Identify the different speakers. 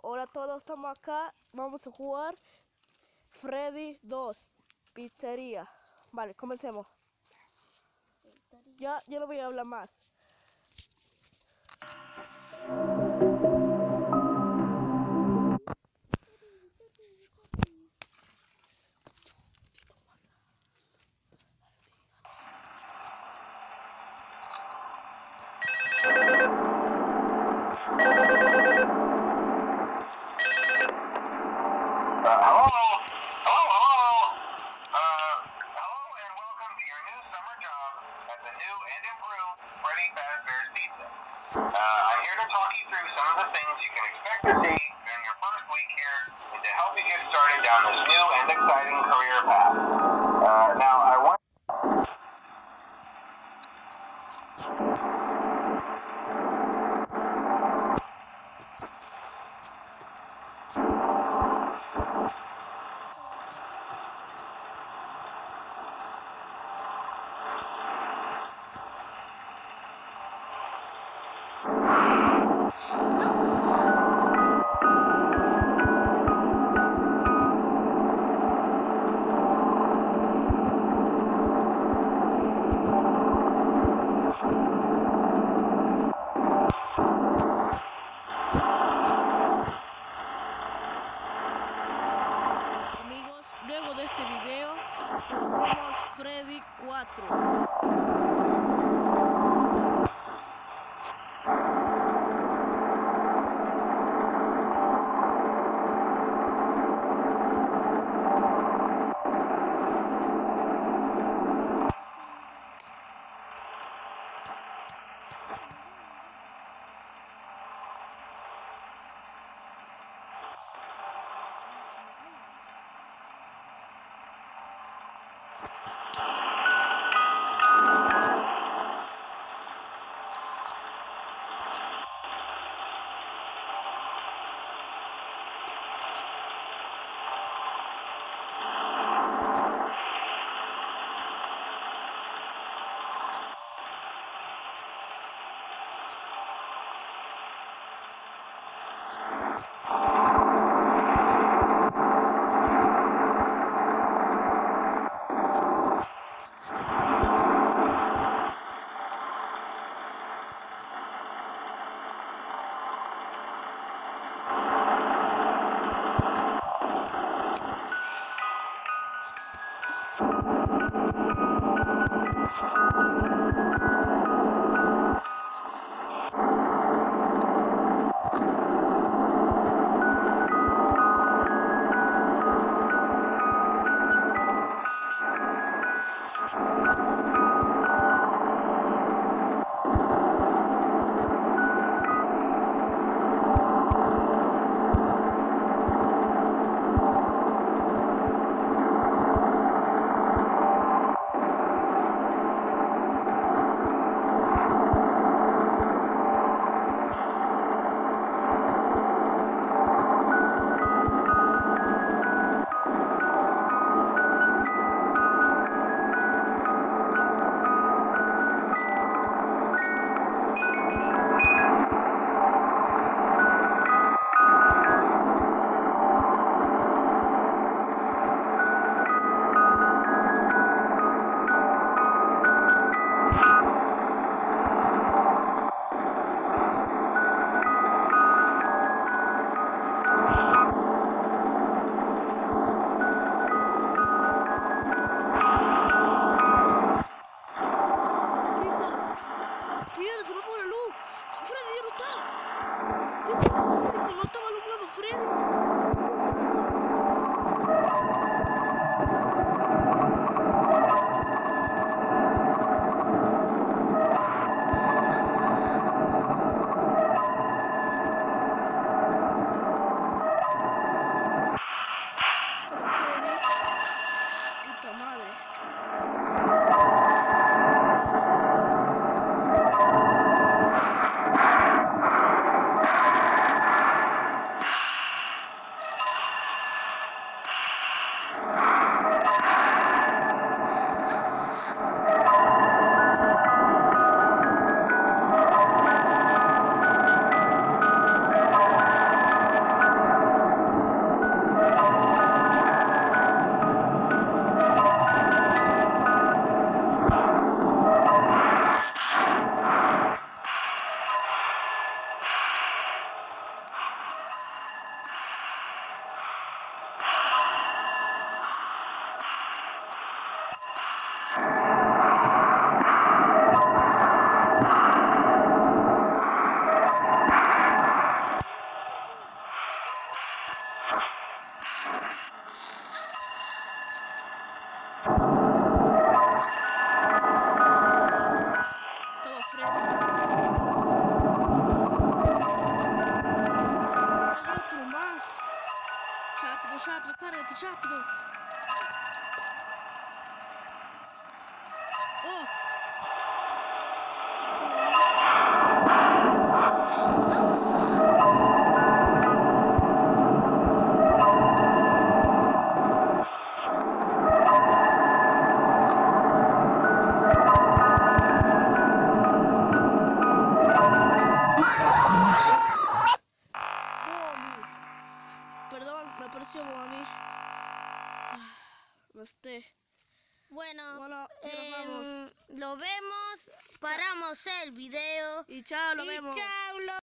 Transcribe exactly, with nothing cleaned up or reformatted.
Speaker 1: Hola a todos, estamos acá. Vamos a jugar Freddy dos, Pizzería. Vale, comencemos. Ya, ya no voy a hablar más.
Speaker 2: Uh, I'm here to talk you through some of the things you can expect to see during your first week here and to help you get started down this new and exciting career path. Uh, now, I want
Speaker 1: Amigos, luego de este video jugamos Freddy cuatro. ¡Mierda, se me fue la luz! ¡Freddy ya no está! ¡No estaba alumbrando Freddy! ¡Puta madre! rápido, cárgate rápido. Oh. Perdón, me pareció Bonnie. No esté.
Speaker 3: Bueno,
Speaker 1: Bueno, ya nos
Speaker 3: em,
Speaker 1: vamos.
Speaker 3: lo vemos, paramos el video.
Speaker 1: Y chao, lo
Speaker 3: y
Speaker 1: vemos.
Speaker 3: chao, lo